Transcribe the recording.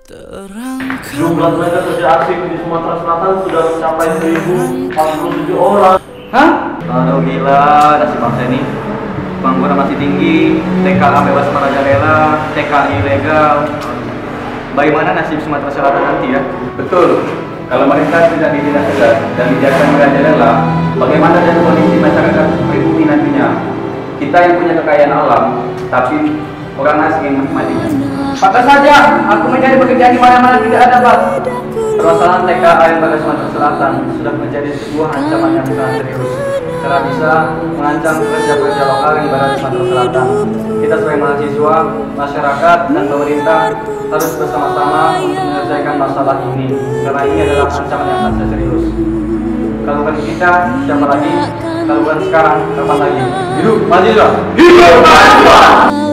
Jumlah tenaga kerja asing di Sumatera Selatan sudah mencapai 1.047 orang. Hah? Aduh gila, nasib bangsa ini. Pengangguran masih tinggi, TKA bebas merajalela, TKI ilegal. Bagaimana nasib Sumatera Selatan nanti ya? Betul. Kalau mereka tidak ditindak tegas dan dibiarkan merajalela, bagaimana dan kondisi masyarakat pribumi nantinya? Kita yang punya kekayaan alam, tapi orang asing yang menikmatinya. Pantas saja, aku mencari pekerjaan di mana-mana tidak ada, Pak. Permasalahan TKA yang pada Sumatera Selatan sudah menjadi sebuah ancaman yang sangat serius karena bisa mengancam kerja-kerja lokal yang berada di Sumatera Selatan. Kita sebagai mahasiswa, masyarakat, dan pemerintah harus bersama-sama untuk menyelesaikan masalah ini karena ini adalah ancaman yang sangat serius. Kalau bukan kita, siapa lagi? Kalau bukan sekarang, kapan lagi? Hidup mahasiswa! Hidup mahasiswa!